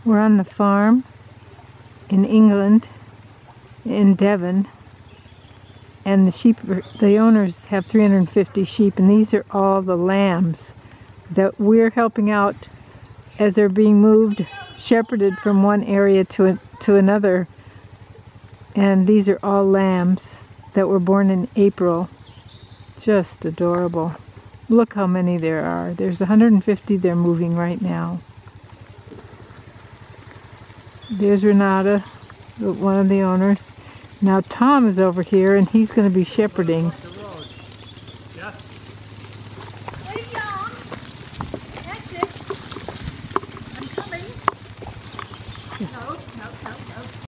We're on the farm in England, in Devon, and the owners have 350 sheep, and these are all the lambs that we're helping out as they're being moved, shepherded from one area to another. And these are all lambs that were born in April. Just adorable. Look how many there are. There's 150 they're moving right now. There's Renata, one of the owners. Now Tom is over here and he's going to be shepherding.